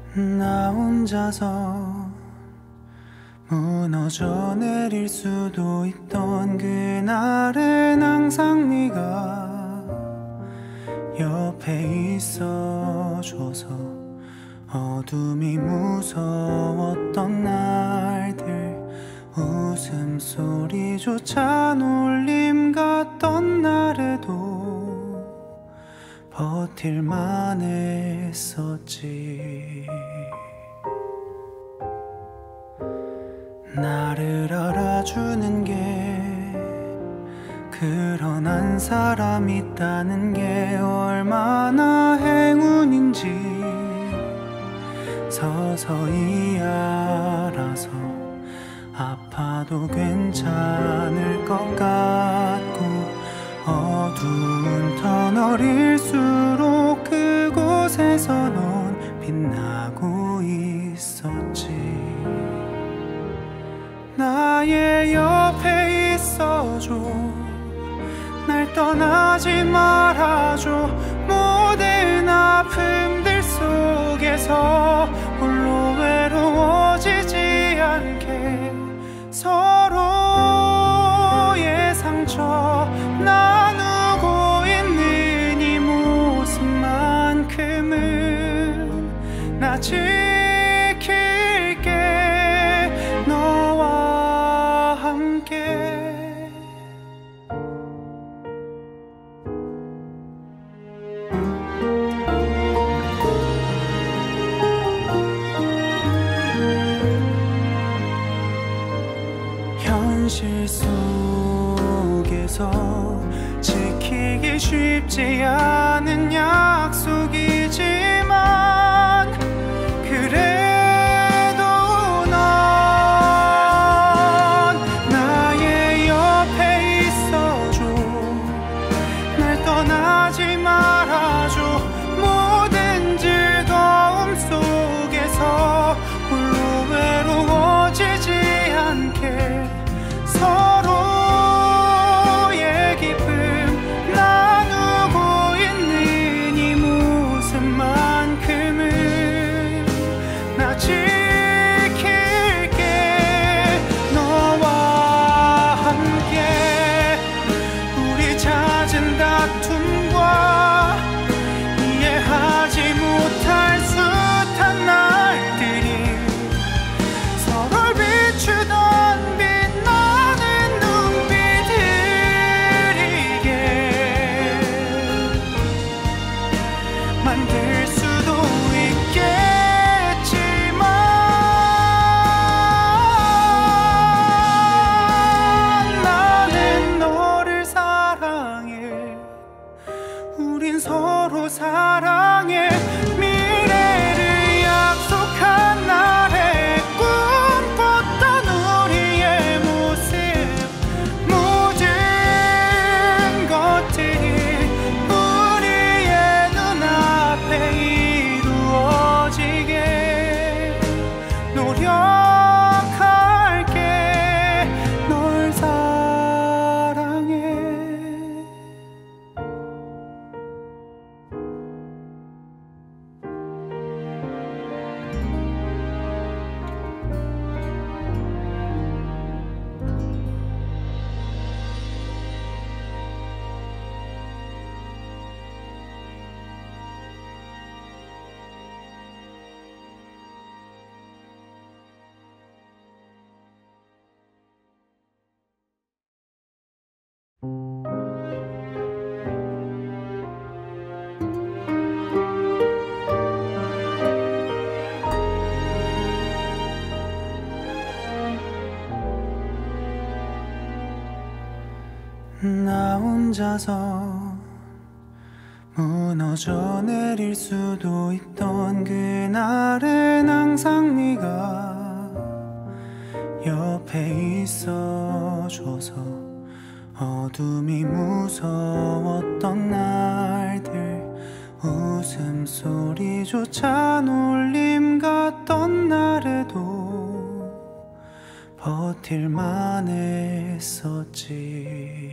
나 혼자서 무너져 내릴 수도 있던 그날은 항상 네가 옆에 있어줘서 어둠이 무서웠던 날들 웃음소리조차 놀림 같던 날에도 버틸만 했었지. 나를 알아주는 게 그런 한 사람 있다는 게 얼마나 행운인지 서서히 알아서 아파도 괜찮을 것 같고 어두운 터널일수록 그곳에서 넌 빛나고 있었지. 나의 옆에 있어줘. 날 떠나지 말아줘. 모든 아픔들 속에서 홀로 외로워지지 않게 서로의 상처 나누고 있는 이 모습만큼은 나 지킬게 너와 함께. 현실 속에서 지키기 쉽지 않은 약속이지만 그래도 넌 나의 옆에 있어줘. 날 떠나지 말아줘. 모든 즐거움 속에서 홀로 외로워지지 않게 서로의 기쁨 나누고 있는 이 모습만큼은 나 지킬게 너와 함께. 우리 잦은 다툼과 이해하지 못할 숱한 날들이 서로를 비추던 만들 수도 있겠지만 나는 너를 사랑해. 우린 서로 사랑해. 미래를 약속한 날에 꿈꿨던 우리의 모습 모든 것들이 이루어지게 노력할게. 널 사랑해. 나 혼자서 무너져 내릴 수도 있던 그날은 항상 네가 옆에 있어줘서 어둠이 무서웠던 날들 웃음소리조차 놀림 같던 날에도 버틸만 했었지.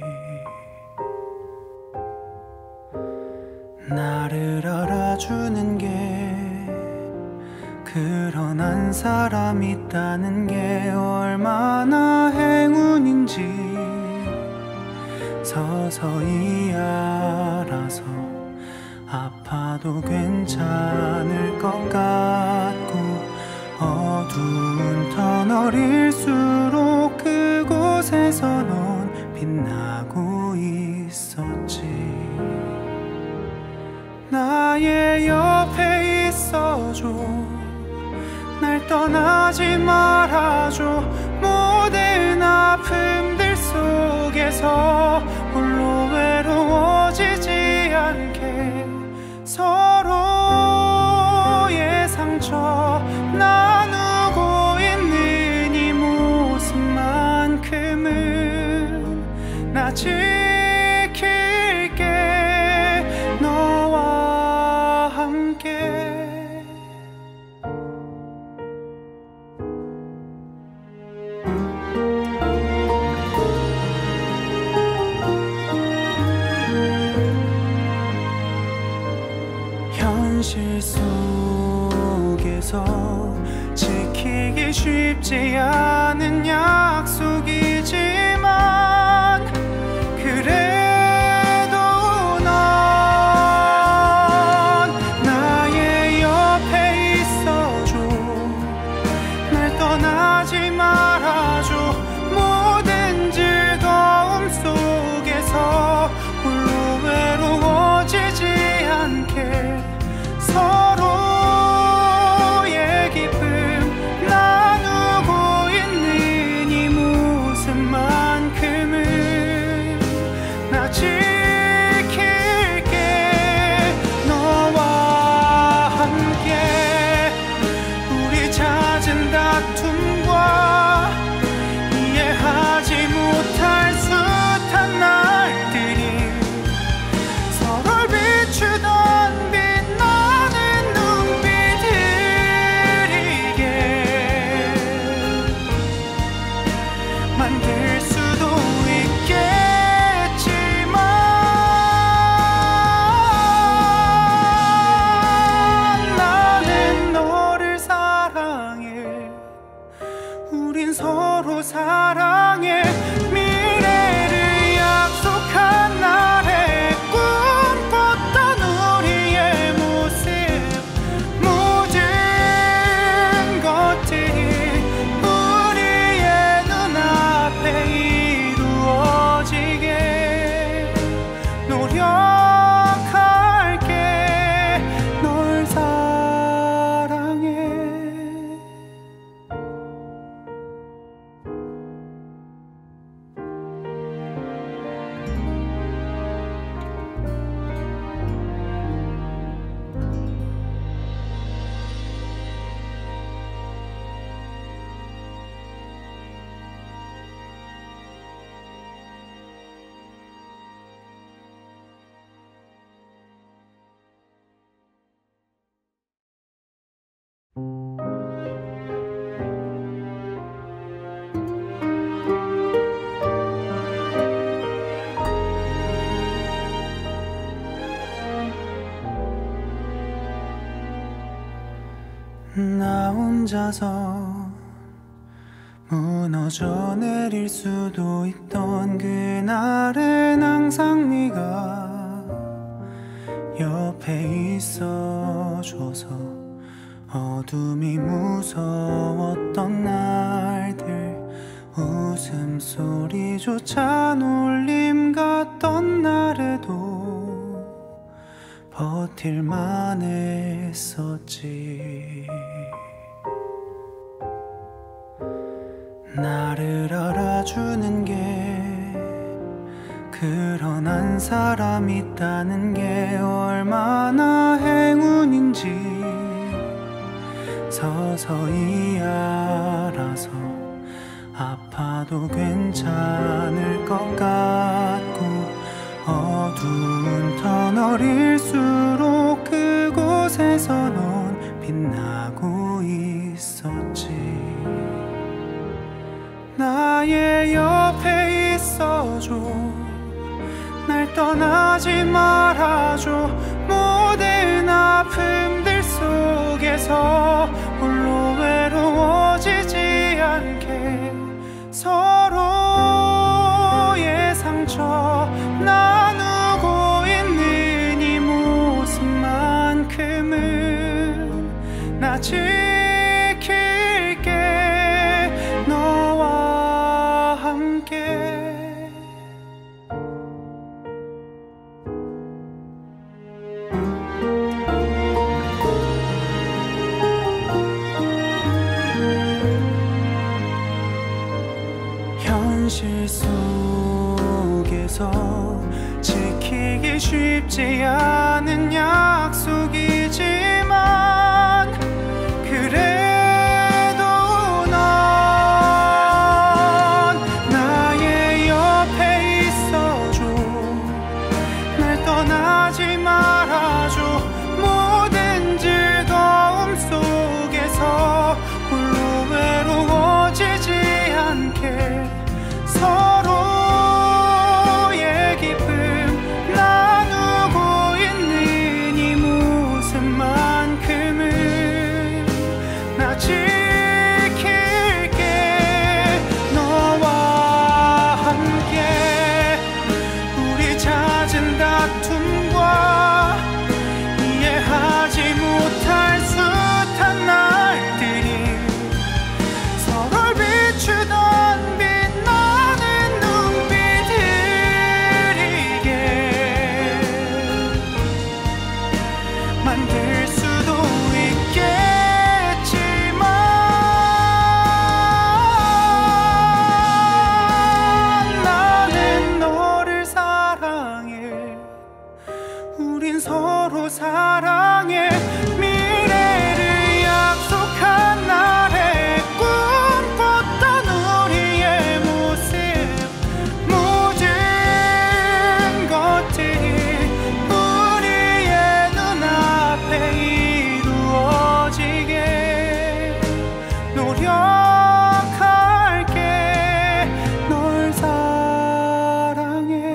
나를 알아주는 게 그런 한 사람 있다는 게 얼마나 행운인지 서서히 알아서 아파도 괜찮을 것 같고 어두운 터널일수록 그곳에서 넌 빛나고 있었지. 나의 옆에 있어줘. 날 떠나지 말아줘. 모든 아픔들 속에서 홀로 외로워지지 않게 서로의 상처 나누고 있는 이 모습만큼은 나 지킬게 너와 함께. 현실 속에서 지키기 쉽지 않은 약속이지만 그래도 넌 나의 옆에 있어줘. 날 떠나지 말아줘. 모든 즐거움 속에서 홀로 외로워지지 않게 서로의 기쁨 나누고 있는 이 모습만큼은 나 지킬게 너와 함께. 우리 잦은 다툼과 이해하지 못할 숱한 날들이 서로를 비추던 만들 수도 있겠지만 나는 너를 사랑해. 우린 서로 사랑해. 미래를 약속한 날에 꿈꿨던 우리의 모습 모든 것들이 이루어지게 노력할게. 널 사랑해. 나 혼자서 무너져 내릴 수도 있던 그날엔 항상 네가 옆에 있어줘서 어둠이 무서웠던 날들 웃음소리조차 놀림 같던 날에도 버틸만 했었지. 나를 알아주는 게 그런 한 사람 있다는 게 얼마나 행운인지 서서히 알아서 아파도 괜찮을 것 같고 어두운 터널일수록 그곳에서 넌 빛나고 있었지. 나의 옆에 있어줘. 날 떠나지 말아줘. 모든 아픔들 속에서 홀로 외로워지지 않게 서로의 상처 나누고 있는 이 모습만큼은 나 지킬게 너와 함께. 현실 속에서 지키기 쉽지 않은 약속이지만 그래도 넌 나의 옆에 있어줘. 날 떠나지 말아줘. 모든 즐거움 속에서 홀로 외로워지지 않게 서로의 기쁨 나누고 있는 이 모습만큼은 나 지킬게 너와 함께. 우리 잦은 다툼과 이해하지 못할 숱한 날들이 서로를 비추던 빛나는 눈빛들이게 만들 수도 있겠지만 나는 너를 사랑해. 우린 서로 사랑해. 미래를 약속한 날에 꿈꿨던 우리의 모습 모든 것들이 우리의 눈앞에 이루어지게 노력할게. 널 사랑해.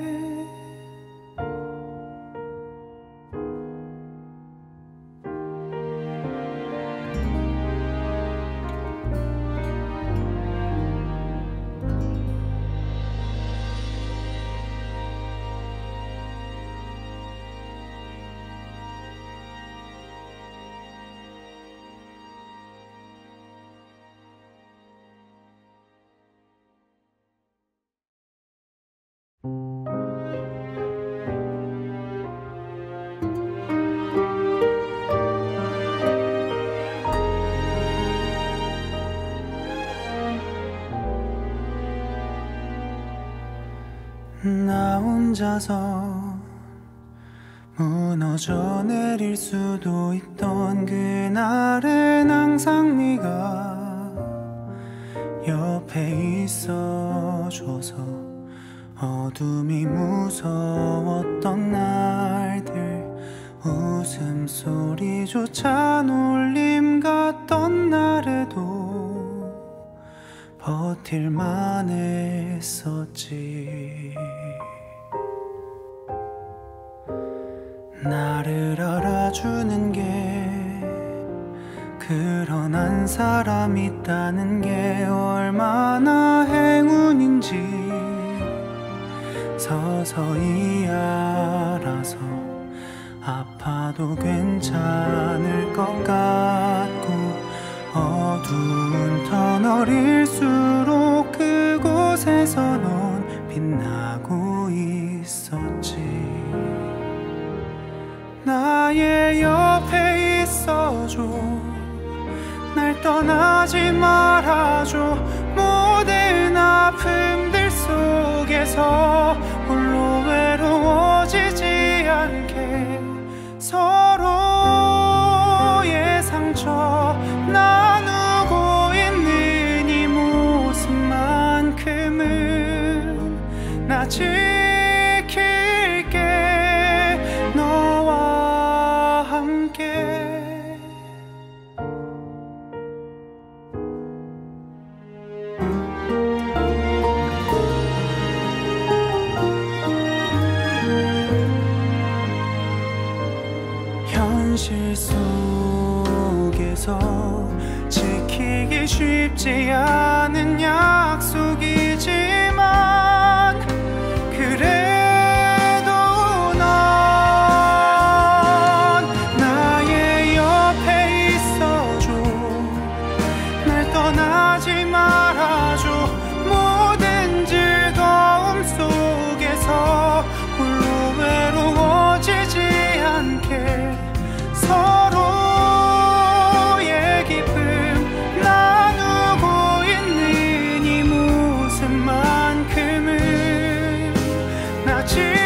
나 혼자서 무너져 내릴 수도 있던 그날은 항상 네가 옆에 있어줘서 어둠이 무서웠던 날들 웃음소리조차 놀림 같던 날에도 버틸만 했었지. 나를 알아주는 게 그런 한 사람이 있다는 게 얼마나 행운인지 서서히 알아서 아파도 괜찮을 것 같고 어두운 터널일수록 그곳에서 넌 빛나고 있었지. 나의 옆에 있어줘. 날 떠나지 말아줘. 모든 아픔들 속에서 홀로 외로워지지 않게 서로의 상처 나누고 있는 이 모습만큼은 나 지킬게 너와 함께. 현실 속에서 속에서 지키기 쉽지 않은 약속이지만 그래도 넌 나의 옆에 있어줘. 날 떠나지 말아줘. 모든 즐거움 속에서 홀로 외로워지지 않게 서로의 기쁨 나누고 있는 이 모습만큼은 나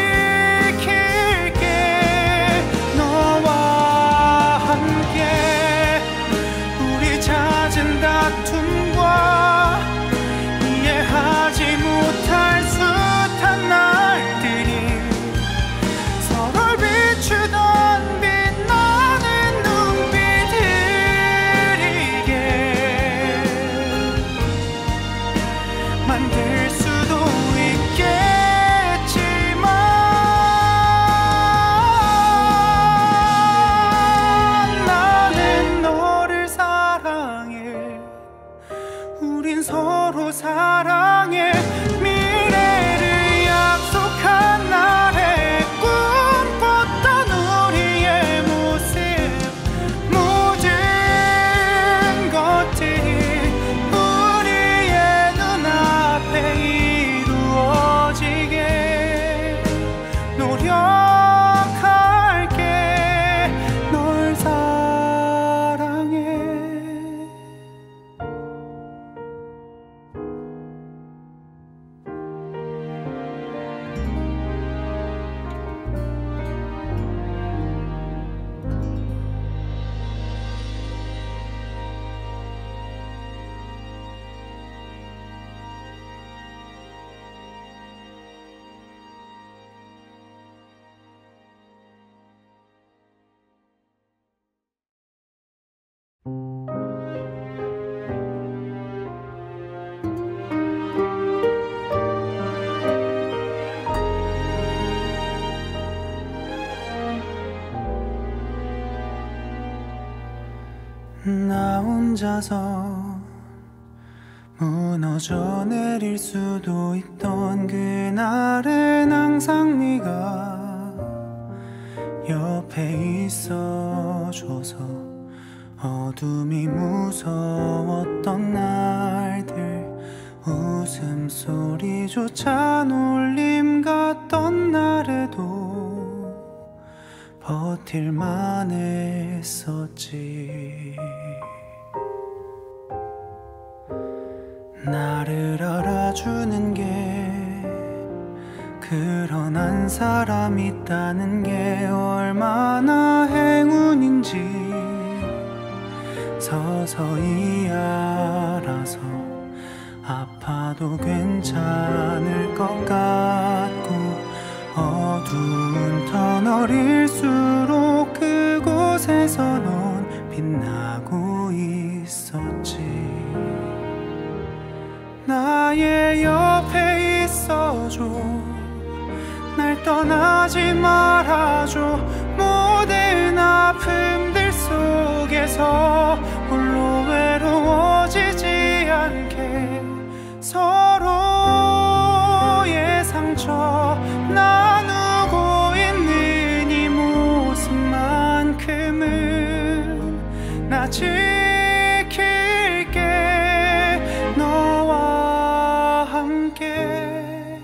지킬게. 너와 함께 우리 잦은 다툼과 이해하지 못할 숱한 날들이 서로를 비추던 빛나는 눈빛들이게 만들 수도 있겠지만 나는 너를 사랑해. 우린 서로 사랑해. 미래를 약속한 날에 꿈꿨던 우리의 모습 모든 것들이 우리의 눈앞에 이루어지게 노력할게. 널 사랑해. 나 혼자서 무너져 내릴 수도 있던 그날엔 항상 네가 옆에 있어줘서 어둠이 무서웠던 날들 웃음소리조차 놀림 같던 날에도 버틸만 했었지. 나를 알아주는 게 그런 한 사람 있다는 게 얼마나 행운인지 서서히 알아서 아파도 괜찮을 것 같고 어두운 터널일수록 그곳에서 넌 빛나고 있었지. 나의 옆에 있어줘. 날 떠나지 말아줘. 모든 아픔들 속에서 홀로 외로워지지 않게 서로의 상처 나누고 있는 이 모습만큼은 나 지킬게. 너와 함께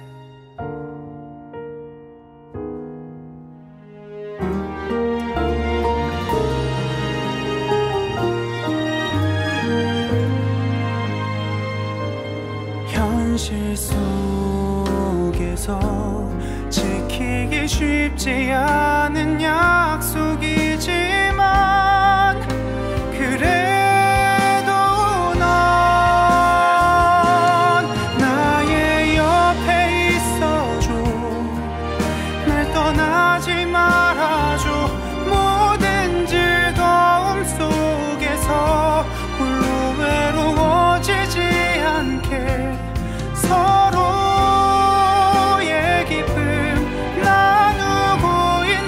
현실 속에서 지키기 쉽지 않은 약속이지만 그래도 넌 나의 옆에 있어줘. 날 떠나지 말아줘. 모든 즐거움 속에서 홀로 외로워지지 않게 서로의 기쁨 나누고 있는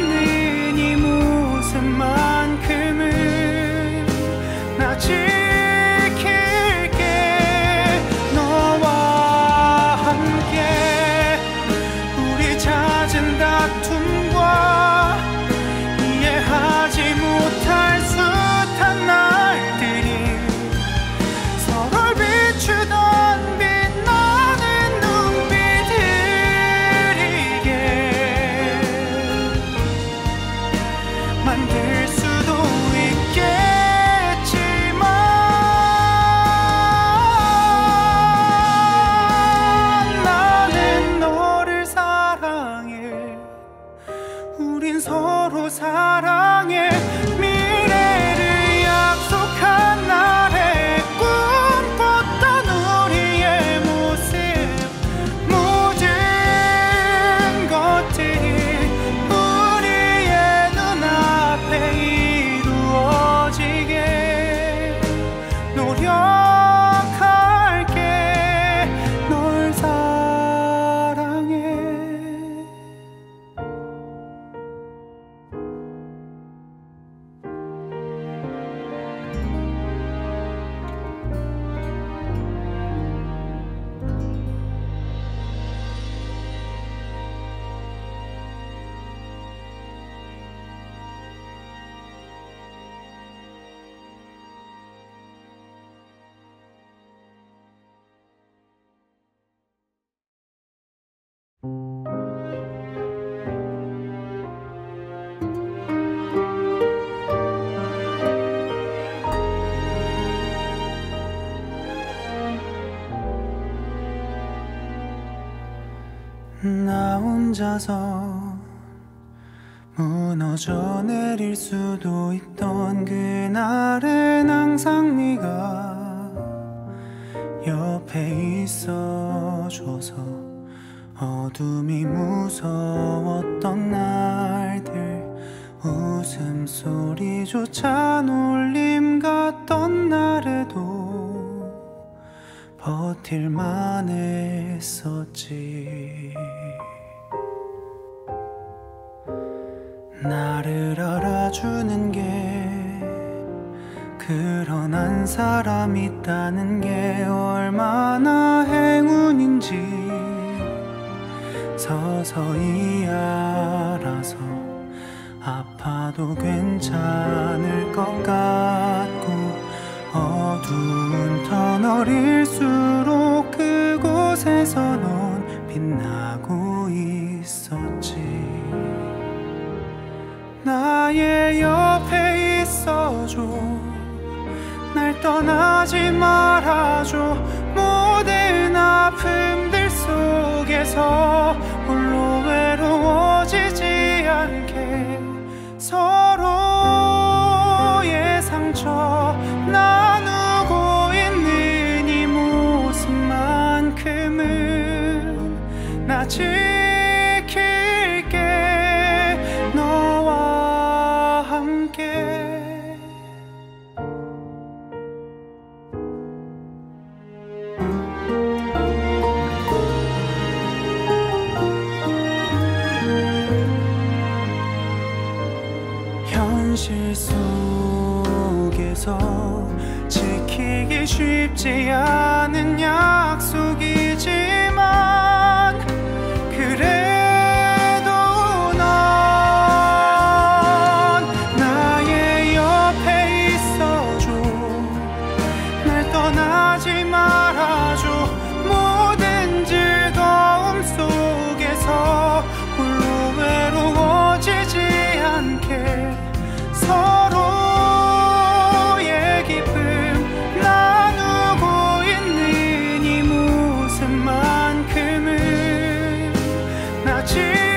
나 혼자서 무너져 내릴 수도 있던 그날엔 항상 네가 옆에 있어줘서 어둠이 무서웠던 날들 웃음소리조차 놀림 같던 날에도 버틸만 했었지. 나를 알아주는 게 그런 한 사람 있다는 게 얼마나 행운인지 서서히 알아서 아파도 괜찮을 것 같고 어두운 터널일수록 그곳에서 넌 빛나고 있었지. 나의 옆에 있어줘. 날 떠나지 말아줘. 모든 아픔들 속에서 홀로 외로워지지 않게 서로의 상처 나누고 있는 이 모습만큼은 나 지킬게. 너와 함께. 현실 속에서 지키기 쉽지 않은 약속이지만 그래도 넌 나의 옆에 있어줘. 날 떠나지 말아줘. 모든 즐거움 속에서 홀로 외로워지지 않게 서로의 기쁨 나누고 있는 이 모습만큼은 나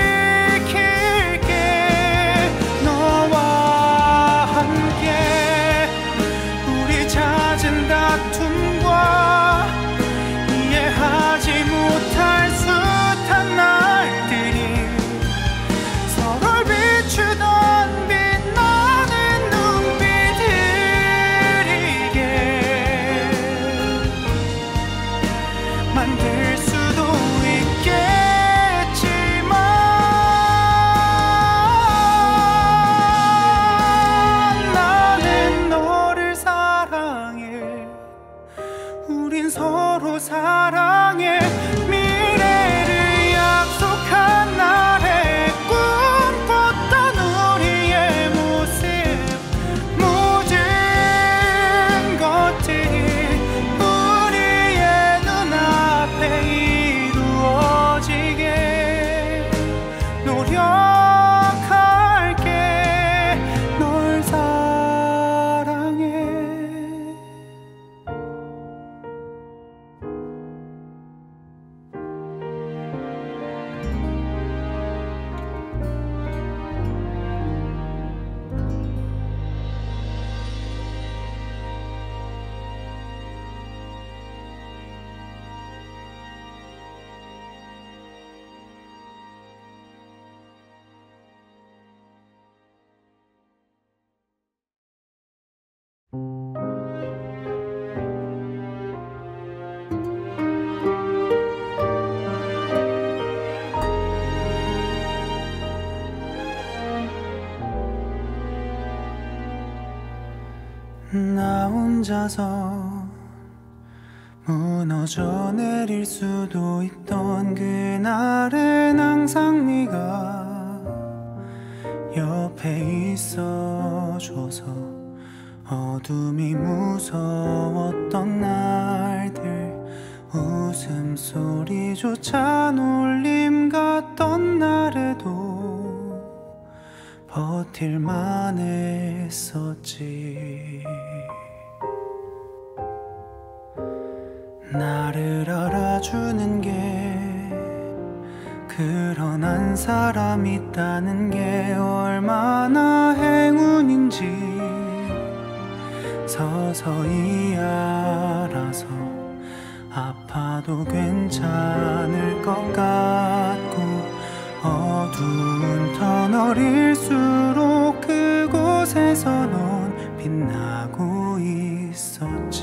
지킬게. 너와 함께. 우리 잦은 다툼과 이해하지 못할 숱한 날들이 서로를 비추던 만들 수도 있겠지만 나는 너를 사랑해. 우린 서로 사랑해. 미래를 약속한 날에 꿈꿨던 우리의 모습 모든 것들이 이루어지게 노력할게. 널 사랑해. 나 혼자서 무너져 내릴 수도 있던 그날엔 항상 네가 옆에 있어줘서 어둠이 무서웠던 날들 웃음소리조차 놀림 같던 날에도 버틸만 했었지. 나를 알아주는 게 그런 한 사람 있다는 게 얼마나 행운인지 서서히 알아서 아파도 괜찮을 것 같고 어두운 터널일수록 그곳에서 넌 빛나고 있었지.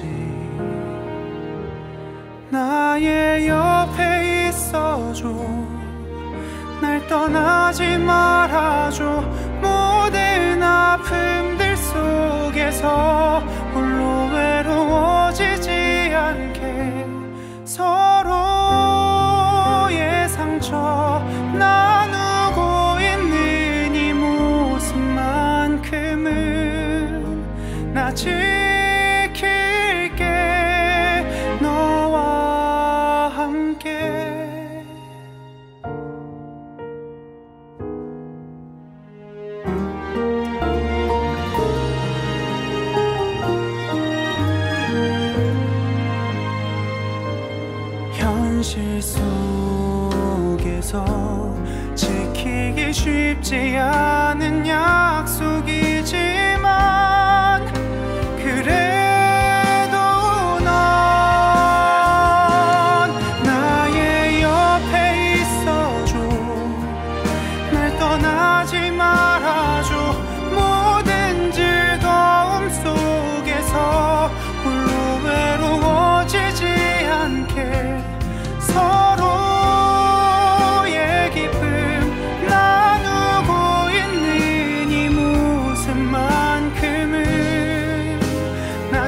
나의 옆에 있어줘. 날 떠나지 말아줘. 모든 아픔들 속에서 홀로 외로워지지 않게 서로의 상처 나누고 있는 이 모습만큼은 나 지킬게 너와 함께. 현실 속에서 지키기 쉽지 않은 약속이지만 그래도 넌 나의 옆에 있어줘. 날 떠나지 말아줘. 모든 즐거움 속에서 홀로 외로워지지 않게 서로의 기쁨 나누고 있는 이 모습만큼은 나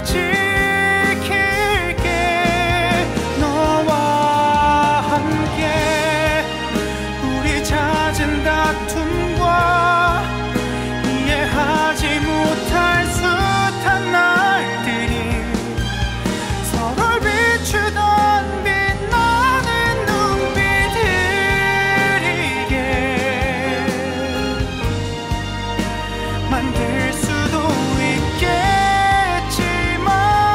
지킬게 너와 함께. 우리 잦은 다툼과 이해하지 못할 숱한 날들이 서로를 비추던 만들 수도 있겠지만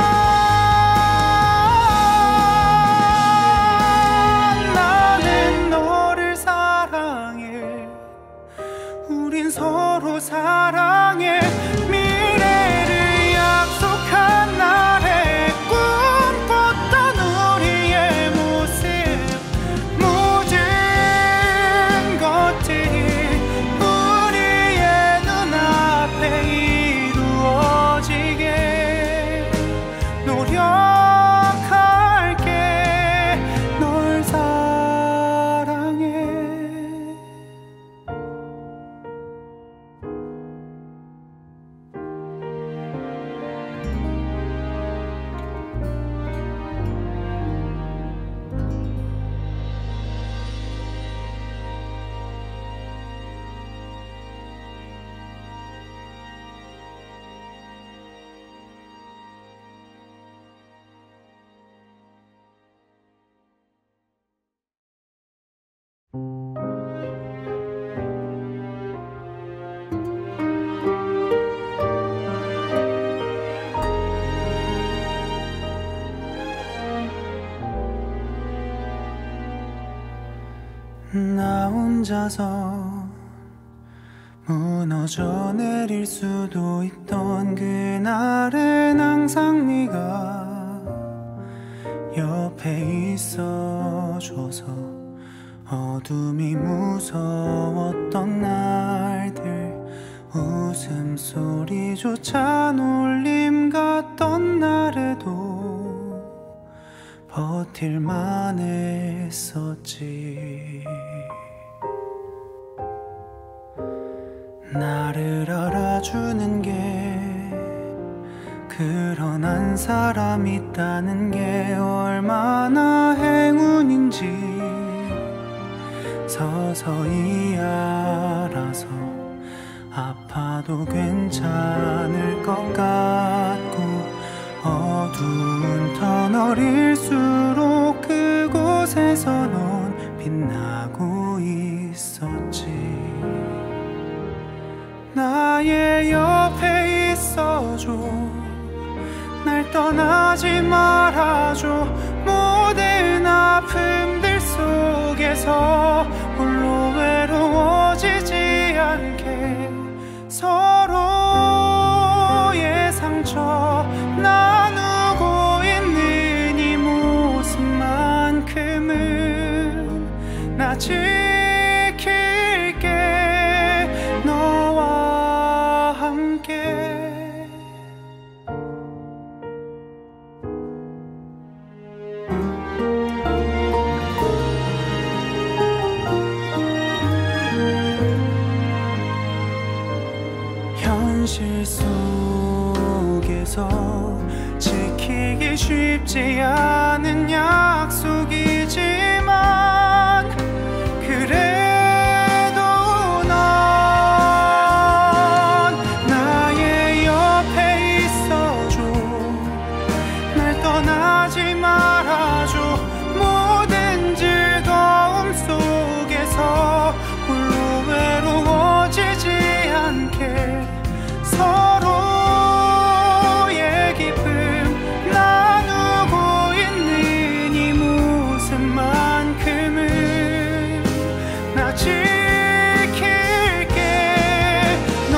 나는 너를 사랑해. 우린 서로 사랑해. 미래를 약속한 날에 꿈꿨던 우리의 모습 모든 것들이 이루어지게 노력할게. 널 사랑해. 나 혼자서 무너져 내릴 수도 있던 그날엔 항상 네가 옆에 있어줘서 어둠이 무서웠던 날들 웃음소리조차 놀림 같던 날에도 버틸만 했었지. 나를 알아주는 게 그런 한 사람 있다는 게 얼마나 행운인지 서서히 알아서 아파도 괜찮을 것 같고 어두운 터널일수록 그곳에서 넌 빛나고 있었지. 나의 옆에 있어줘. 날 떠나지 말아줘. 모든 아픔들 속에서 서로의 상처 나누고 있는 이 모습만큼은 나 지킬게 너와 함께. 현실 속에서 지키기 쉽지 않은 약속이지만 그래도 넌 나의 옆에 있어줘. 날 떠나지 말아줘. 모든 즐거움 속에서 홀로 외로워지지 않게 서로의 기쁨 나누고 있는 이 모습만큼은 나 지킬게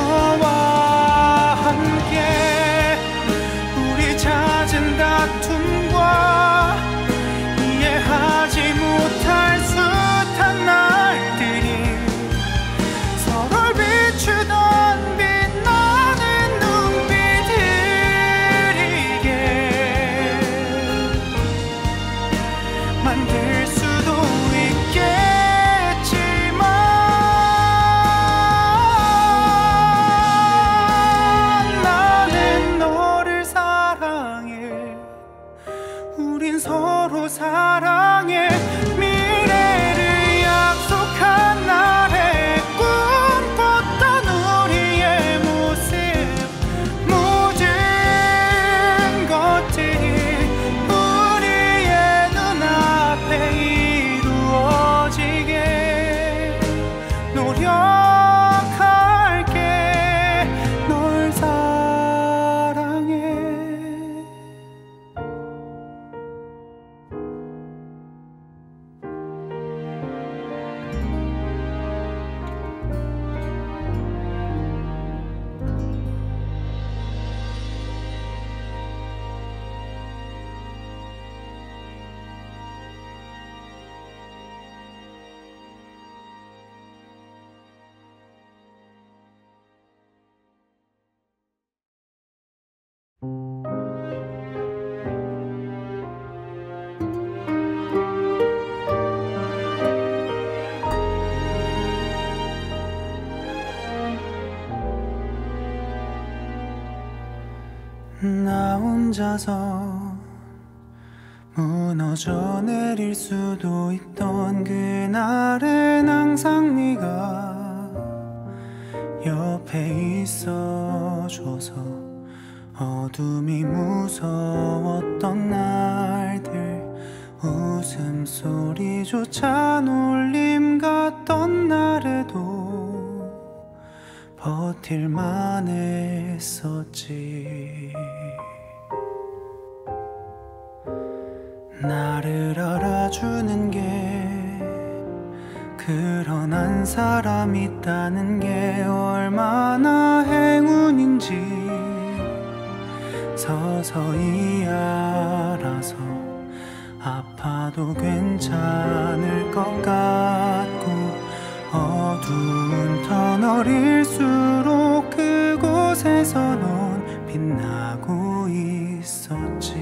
너와 함께. 우리 잦은 다툼과 이해하지 못할 숱한 날들이 서로를 비추던 만들 수도 있겠지만 나는 너를 사랑해. 우린 서로 사랑해. 미래를 약속한 날에 꿈꿨던 우리의 모습 모든 것들이 이루어지게 노력할게. 널 사랑해. 나 혼자서 무너져 내릴 수도 있던 그날엔 항상 네가 옆에 있어줘서 어둠이 무서웠던 날들 웃음소리조차 놀림 같던 날에도 버틸만 했었지. 나를 알아주는 게 그런 한 사람 있다는 게 얼마나 행운인지 서서히 알아서 아파도 괜찮을 것 같고 어두운 터널일수록 그곳에서 넌 빛나고 있었지.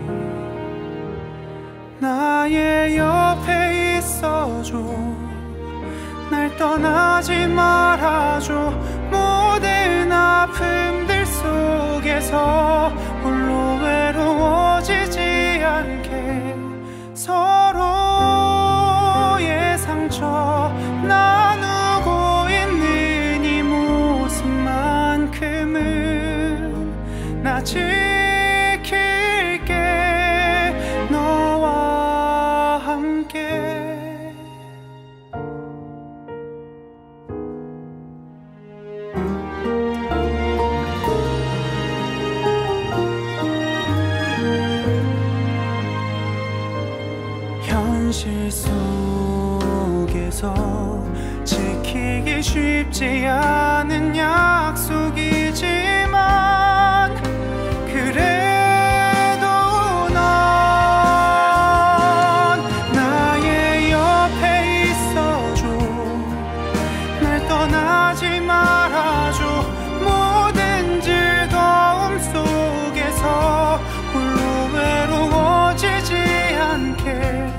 나의 옆에 있어줘. 날 떠나지 말아줘. 모든 아픔들 속에서 홀로 외로워지지 않게 서로의 상처 나누고 있는 이 모습만큼은 나 지킬게 너와 함께. 현실 속에서 지키기 쉽지 않은 약속이지만 그래도 넌 나의 옆에 있어줘. 날 떠나지 말아줘. 모든 즐거움 속에서 홀로 외로워지지 않게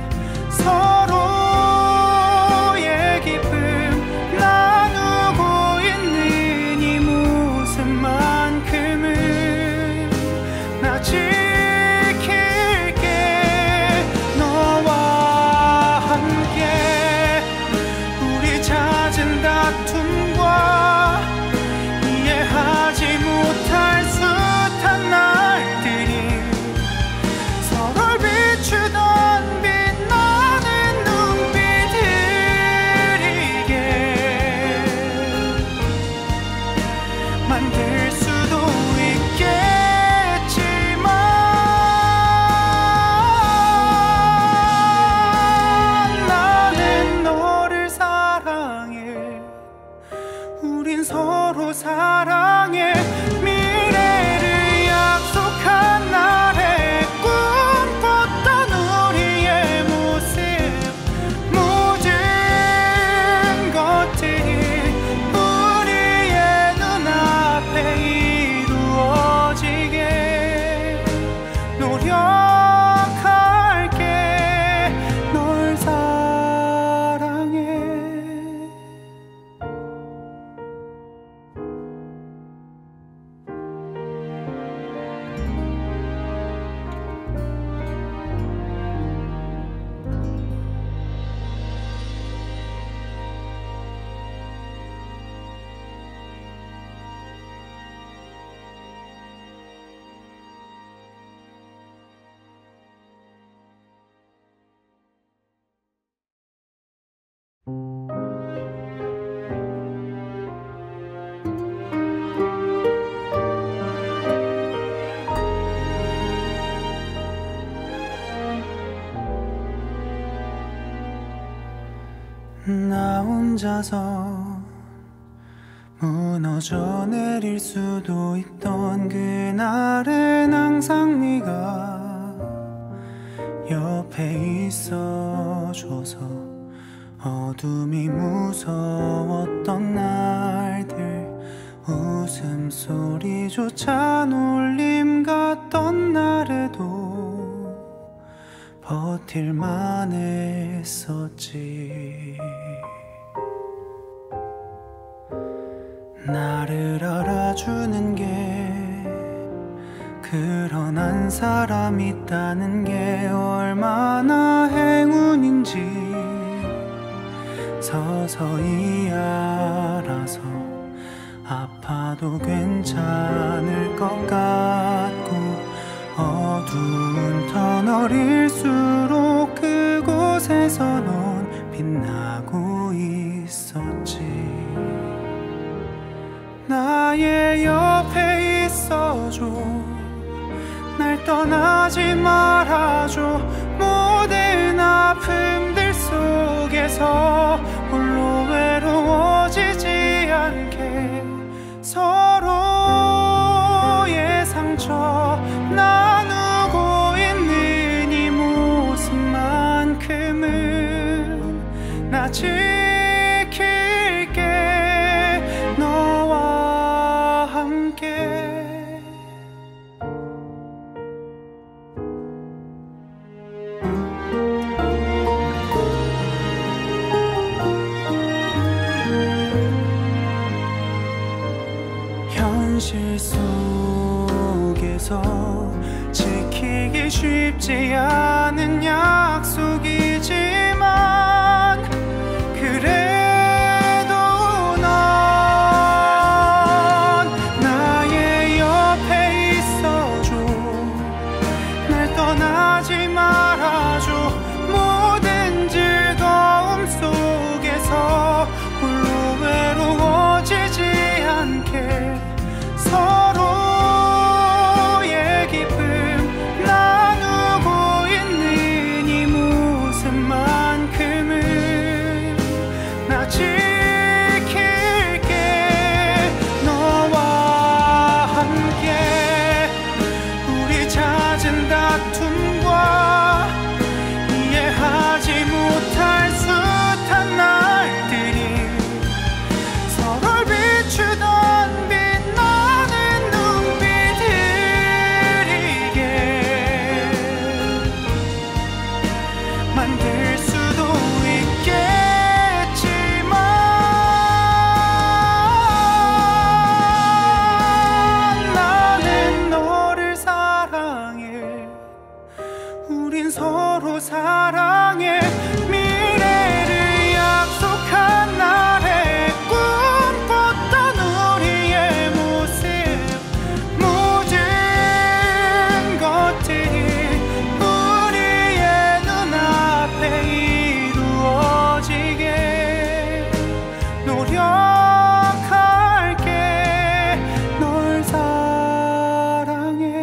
서로의 기쁨 나누고 있는 이 모습만큼은 나 지킬게. 너와 함께 우리 잦은 다툼과 이해하지 못할 숱한 날들이 서로를 비추던 빛나는 눈빛들이게 만들 수도 있겠지만 나는 너를 사랑해. 우린 서로 사랑해. 미래를 약속한 날에 꿈꿨던 우리의 모습 모든 것들이 우리의 눈앞에 이루어지게 노력할게. 널 사랑해. 나 혼자서 무너져 내릴 수도 있던 그날은 항상 네가 옆에 있어줘서 어둠이 무서웠던 날들 웃음소리조차 놀림 같던 날에도 버틸만 했었지. 나를 알아주는 게 그런 한 사람이 있다는 게 얼마나 행운인지 서서히 알아서 아파도 괜찮을 것 같고 어두운 터널일수록 그곳에서 넌 빛나고 있었지. 나의 옆에 있어줘. 날 떠나지 말아줘. 모든 아픔들 속에서 홀로 외로워지지 않게 서로의 상처 나누고 있는 이 모습만큼은 나 지킬게. 너와 함께 현실 속에서 지키기 쉽지 않은 약속이지만 그래도 넌 나의 옆에 있어줘. 날 떠나지 말아줘. 모든 즐거움 속에서 홀로 외로워지지 않게 서로의 기쁨 나누고 있는 이 모습 다툼과 이해하지 못할 숱한 날들이 서로를 비추던 빛나는 눈빛들이게 만들 수도 있겠지만 나는 너를 사랑해. 우린 서로 사랑해. 미래를 약속한 날에 꿈꿨던 우리의 모습, 모든 것들이 우리의 눈앞에 이루어지게 노력할게. 널 사랑해.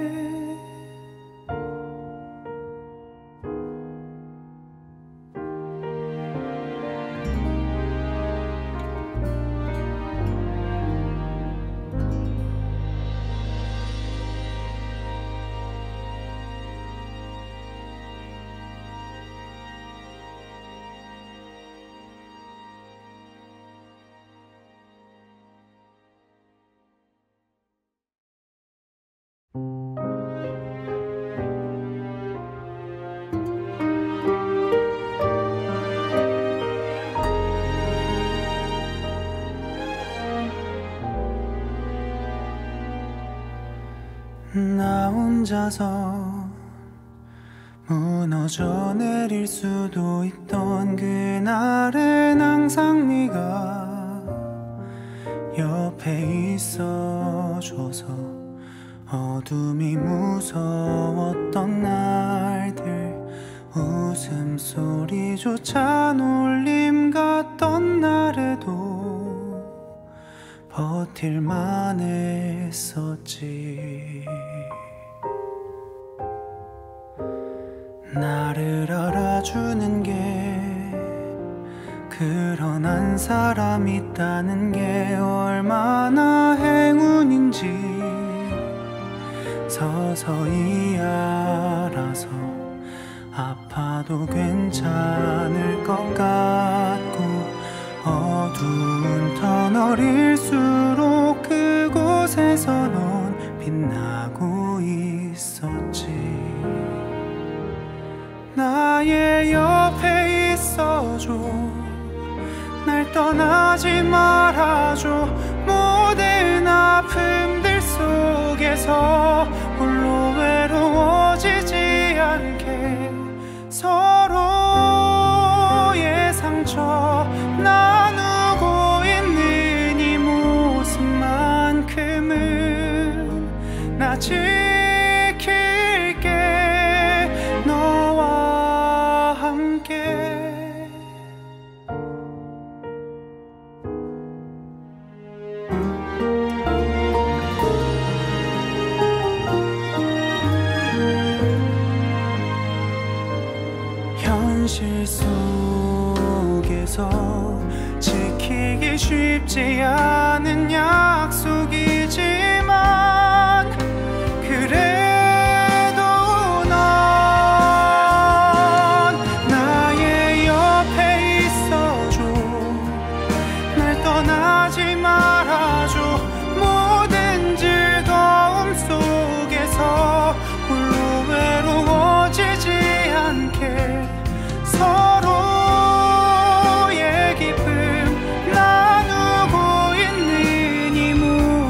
나 혼자서 무너져 내릴 수도 있던 그날엔 항상 네가 옆에 있어줘서 어둠이 무서웠던 날들 웃음소리조차 놀림 같던 날에도 버틸만 했었지. 나를 알아주는 게 그런 한 사람 있다는 게 얼마나 행운인지 서서히 알아서 아파도 괜찮을 것 같고 어두운 터널일수록 그곳에서 넌 빛나고 있었지. 나의 옆에 있어줘. 날 떠나지 말아줘. 모든 아픔들 속에서 홀로 외로워지지 않게 서로의 상처 나누고 있는 이 모습만큼은 나 지킬게. 너와 함께. 현실 속에서 지키기 쉽지 않은 약속이지만 그래도 넌 나의 옆에 있어줘. 날 떠나지 말아줘. 모든 즐거움 속에서 홀로 외로워지지 않게 서로의 기쁨 나누고 있는 이 모습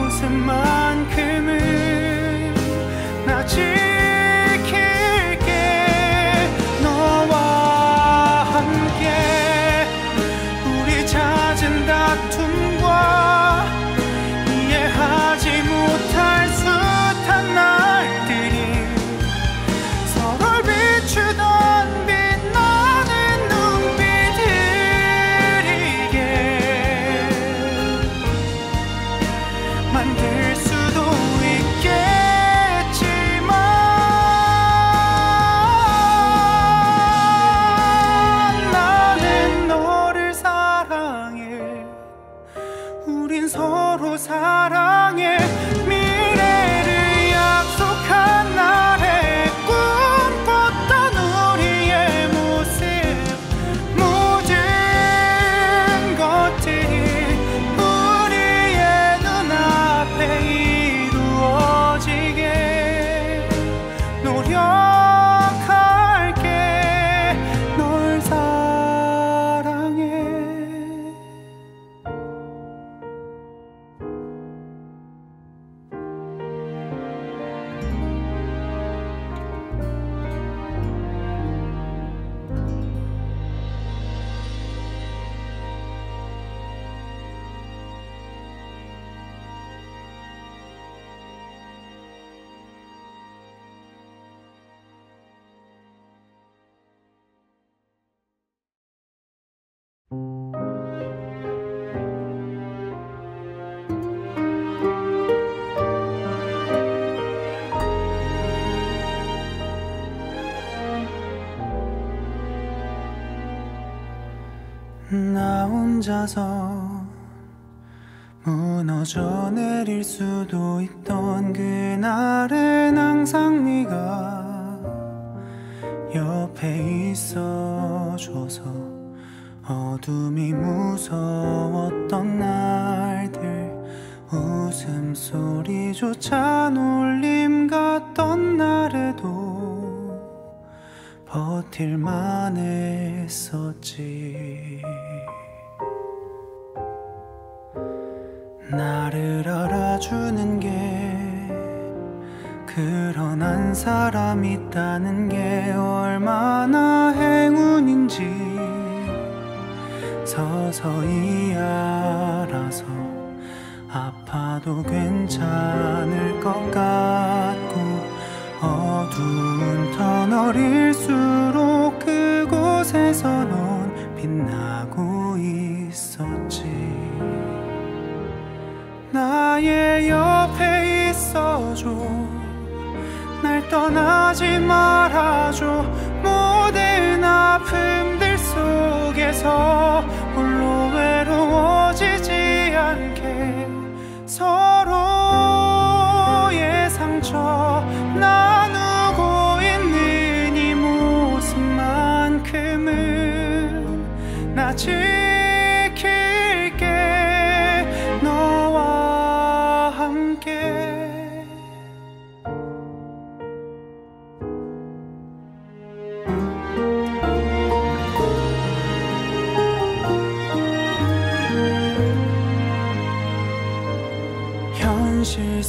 노력할게 널 사랑해. 나 혼자서 무너져 내릴 수도 있던 그날엔 항상 네가 옆에 있어줘서 어둠이 무서웠던 날들 웃음소리조차 놀림 같던 날에도 버틸만 했었지. 나를 알아주는 게 그런 한 사람 있다는 게 얼마나 행운인지 서서히 알아서 아파도 괜찮을 것 같고 어두운 터널일수록 그곳에서 넌 빛나고 있었지. 나의 옆에 있어줘. 날 떠나지 말아줘. 모든 아픔들 속에서 홀로 외로워지지 않게 서로의 상처 나누고 있는 이 모습만큼은 나 지킬게 너와 함께. 현실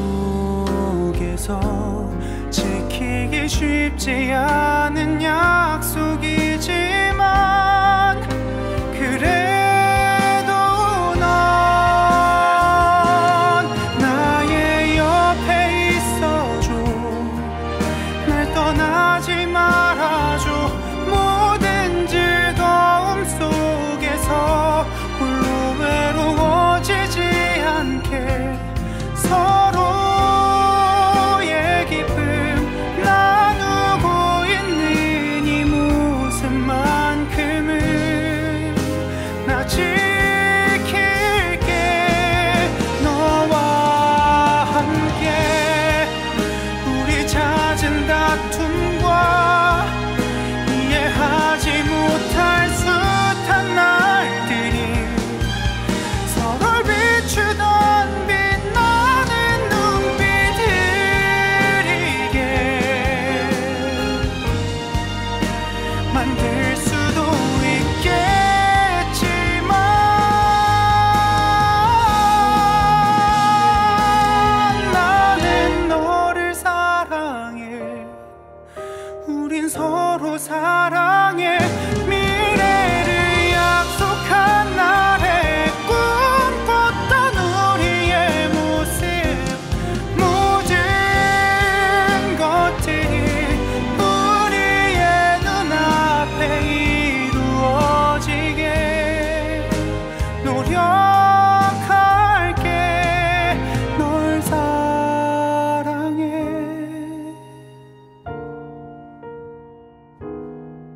속에서 지키기 쉽지 않은 약속이지만 그래도 넌 나의 옆에 있어줘. 날 떠나지 말아줘. 모든 즐거움 속에서 홀로 외로워지지 않게 서로의 기쁨 나누고 있는 이 모습만큼은 나 지킬게 너와 함께. 우리 잦은 다툼과 이해하지 못할 숱한 날들이 서로를 비추던 만들 수도 있겠지만 나는 너를 사랑해. 우린 서로 사랑해. 미래를 약속한 날에 꿈꿨던 우리의 모습 모든 것들이 이루어지게 노력할게 널 사랑해.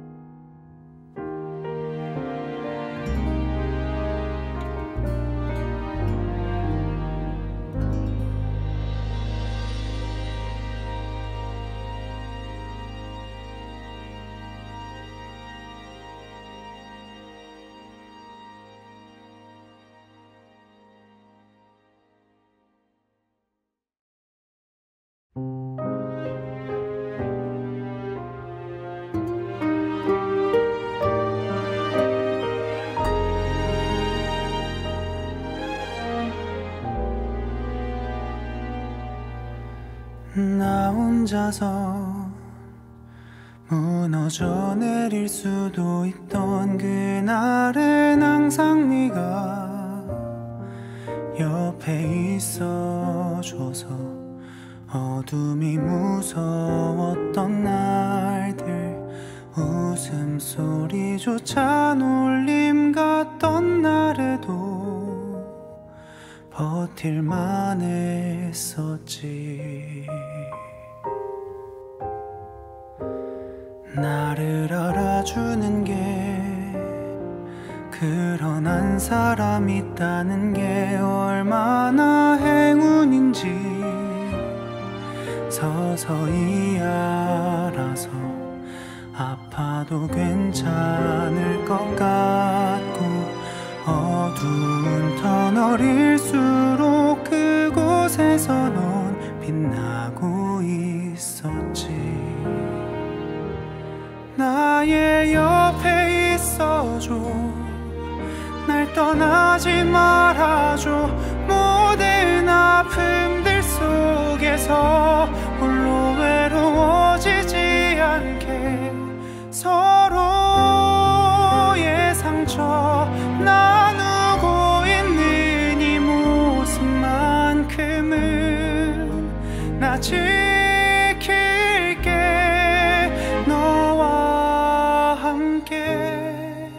혼자서 무너져 내릴 수도 있던 그날은 항상 네가 옆에 있어줘서 어둠이 무서웠던 날들 웃음소리조차 놀림 같던 날에도 버틸만 했었지. 나를 알아주는 게 그런 한 사람이 있다는 게 얼마나 행운인지 서서히 알아서 아파도 괜찮을 것 같고 어두운 터널일수록 그곳에서 넌 빛나고 있었지. 나의 옆에 있어줘. 날 떠나지 말아줘. 모든 아픔들 속에서 홀로 외로워지지 않게 서로의 상처 나누고 있는 이 모습만큼은 나 지킬게. 너와 함께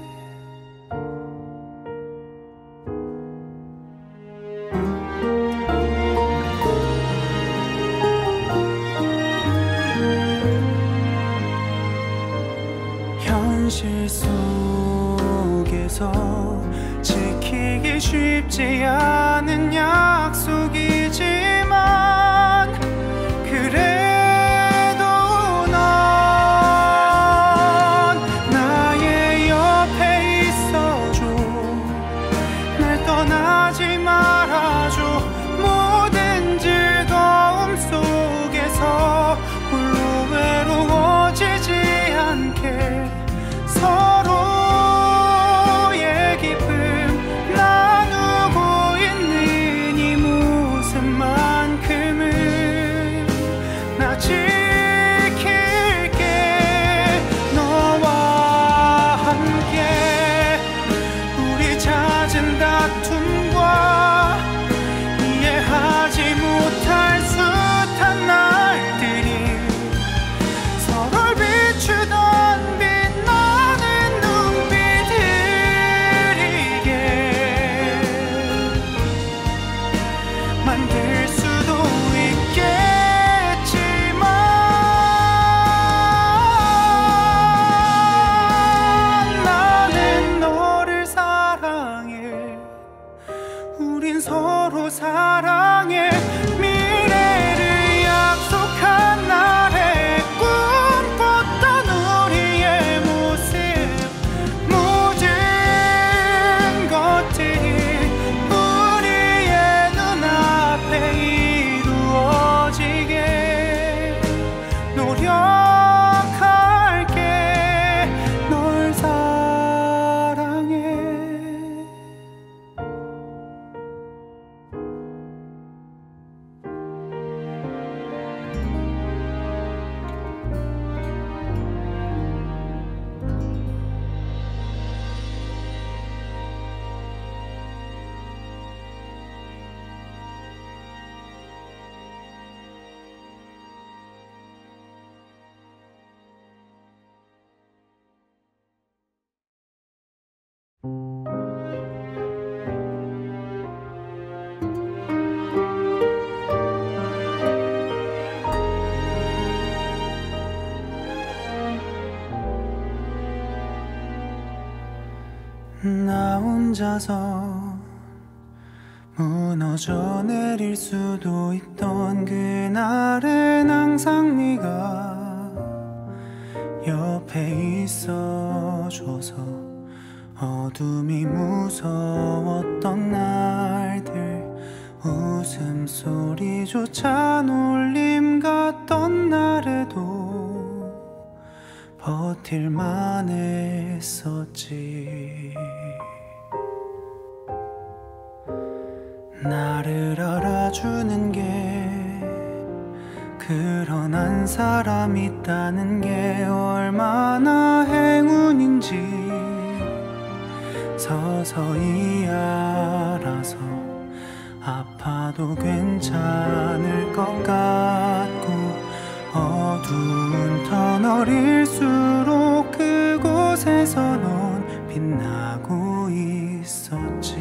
현실 속에서 지키기 쉽지 않은 약속이지만 그래도 넌 나의 옆에 있어줘. 날 떠나지 말아줘. 모든 즐거움 속에서 홀로 외로워지지 않게 서로의 기쁨 나누고 있는 이 모습만큼은 나 지킬게. 너와 함께 우리 잦은 다툼과 이해하지 못할 숱한 날들이 서로를 비추던 빛나는 눈빛들이게 만들 수도 있겠지만 나는 너를 사랑해. 우린 서로 사랑해. 미래를 약속한 날에 꿈꿨던 우리의 모습 모든 것들이 우리의 눈앞에 이루어지게 노력할게. 널 사랑해. 나 혼자서 무너져 내릴 수도 있던 그날은 항상 네가 옆에 있어줘서 어둠이 무서웠던 날들 웃음소리조차 놀림 같던 날에도 버틸만 했었지. 나를 알아주는 게 그런 한 사람 있다는 게 얼마나 행운인지 서서히 알아서 아파도 괜찮을 것 같고 어두운 터널일수록 그곳에서 넌 빛나고 있었지.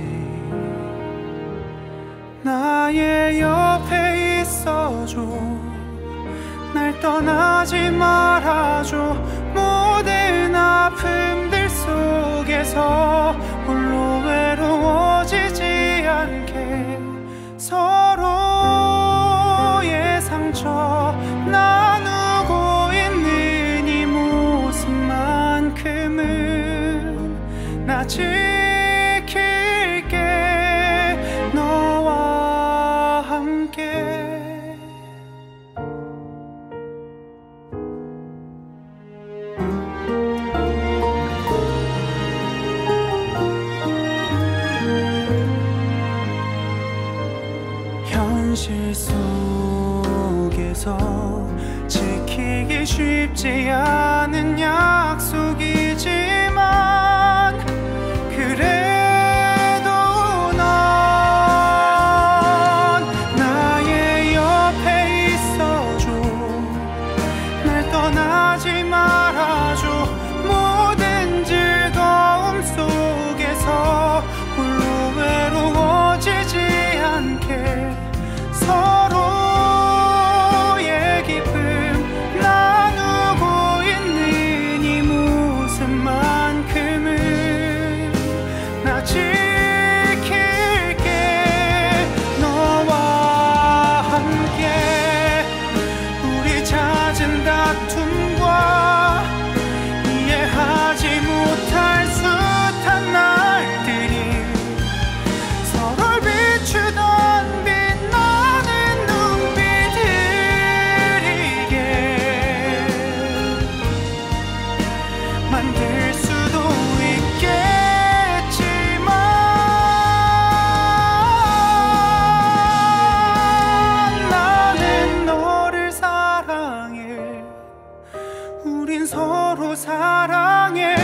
나의 옆에 있어줘. 날 떠나지 말아줘. 모든 아픔들 속에서 홀로 외로워지지 않게 서로의 상처 나누고 있는 이 모습만큼은 나 지킬게 너와 함께. 현실 속에서 지키기 쉽지 않은 약속이지만 그래도 넌 나의 옆에 있어줘. 날 떠나지 말아줘. 모든 즐거움 속에서 홀로 외로워지지 않게 서로의 기쁨 나누고 있는 이 모습만큼은 나 지킬게 너와 함께. 우리 잦은 다툼과 이해하지 못할 숱한 날들이 서로를 비추던 만들 수도 있겠지만 나는 너를 사랑해. 우린 서로 사랑해.